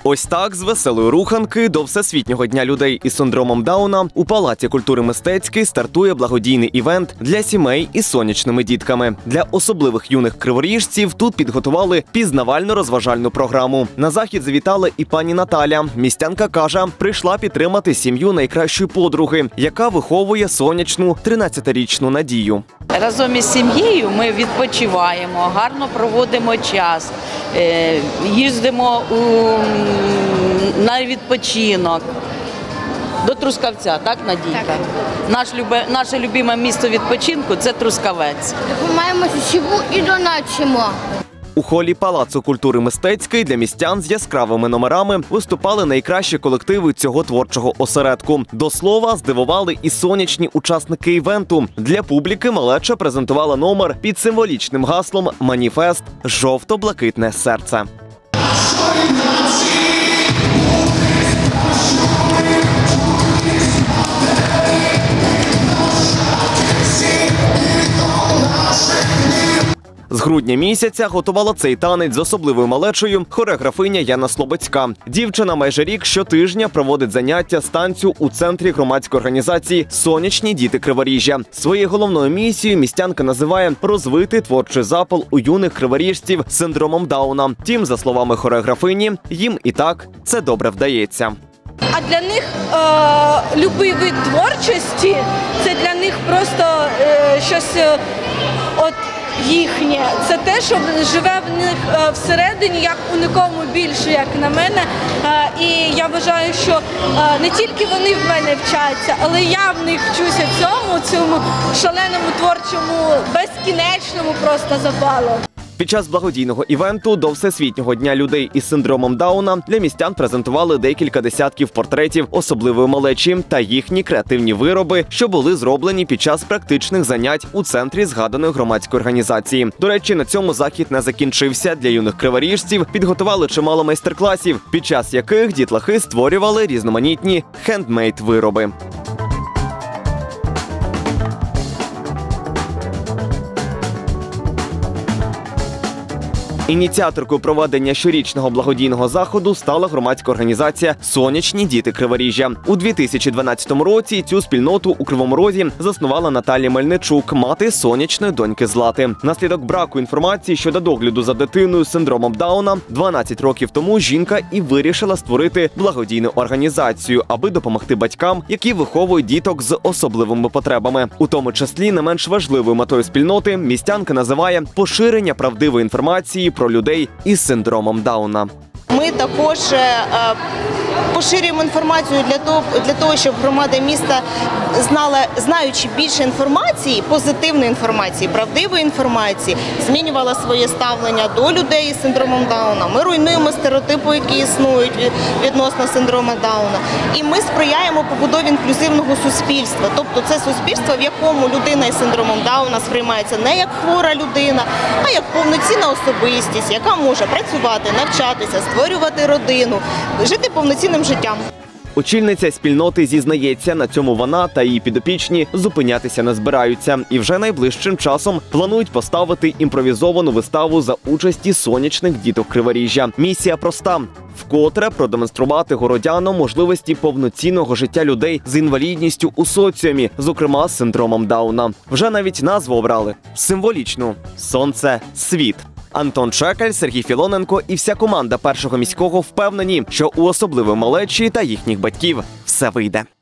Ось так з веселої руханки до Всесвітнього дня людей із синдромом Дауна у Палаці культури мистецький стартує благодійний івент для сімей із сонячними дітками. Для особливих юних криворіжців тут підготували пізнавально-розважальну програму. На захід завітала і пані Наталя. Містянка каже, прийшла підтримати сім'ю найкращої подруги, яка виховує сонячну 13-річну Надію. Разом із сім'єю ми відпочиваємо, гарно проводимо час, їздимо на відпочинок. До Трускавця, так, Надійка? Так. Наше любиме місто відпочинку – це Трускавець. Допомагаємо СІВУ і донатимо. У холі Палацу культури мистецький для містян з яскравими номерами виступали найкращі колективи цього творчого осередку. До слова, здивували і сонячні учасники івенту. Для публіки малеча презентувала номер під символічним гаслом «Маніфест. Жовто-блакитне серце». З грудня місяця готувала цей танець з особливою малечею хореографиня Яна Слободська. Дівчина майже рік щотижня проводить заняття з танцю у центрі громадської організації «Сонячні діти Криворіжжя». Своєю головною місією містянка називає розвити творчий запал у юних криворіжців з синдромом Дауна. Втім, за словами хореографині, їм і так це добре вдається. А для них любий вид творчості – це для них просто щось їхнє. Це те, що живе в них всередині, як у нікому більше, як на мене. І я вважаю, що не тільки вони в мене вчаться, але я в них вчуся цьому шаленому творчому, безкінечному просто запалу. Під час благодійного івенту до Всесвітнього дня людей із синдромом Дауна для містян презентували декілька десятків портретів особливої малечі та їхні креативні вироби, що були зроблені під час практичних занять у центрі згаданої громадської організації. До речі, на цьому захід не закінчився. Для юних криворіжців підготували чимало майстер-класів, під час яких дітлахи створювали різноманітні хендмейд-вироби. Ініціаторкою проведення щорічного благодійного заходу стала громадська організація «Сонячні діти Криворіжжя». У 2012 році цю спільноту у Кривому Розі заснувала Наталія Мельничук, мати сонячної доньки Злати. Внаслідок браку інформації щодо догляду за дитиною з синдромом Дауна 12 років тому жінка і вирішила створити благодійну організацію, аби допомогти батькам, які виховують діток з особливими потребами. У тому числі не менш важливою метою спільноти містянка називає поширення правдивої інформації про людей із синдромом Дауна. Ми також поширюємо інформацію для того, щоб громада міста знаючи більше інформації, позитивної інформації, правдивої інформації, змінювала своє ставлення до людей із синдромом Дауна. Ми руйнуємо стереотипи, які існують відносно синдрому Дауна. І ми сприяємо побудові інклюзивного суспільства. Тобто це суспільство, в якому людина із синдромом Дауна сприймається не як хвора людина, а як повноцінна особистість, яка може працювати, навчатися, створювати родину, жити повноцінним життям. Очільниця спільноти зізнається, на цьому вона та її підопічні зупинятися не збираються. І вже найближчим часом планують поставити імпровізовану виставу за участі сонячних діток Криворіжжя. Місія проста – вкотре продемонструвати городянам можливості повноцінного життя людей з інвалідністю у соціумі, зокрема з синдромом Дауна. Вже навіть назву обрали – символічну – «Сонце. Світ». Антон Чекаль, Сергій Філоненко і вся команда Першого міського впевнені, що у особливої малечі та їхніх батьків все вийде.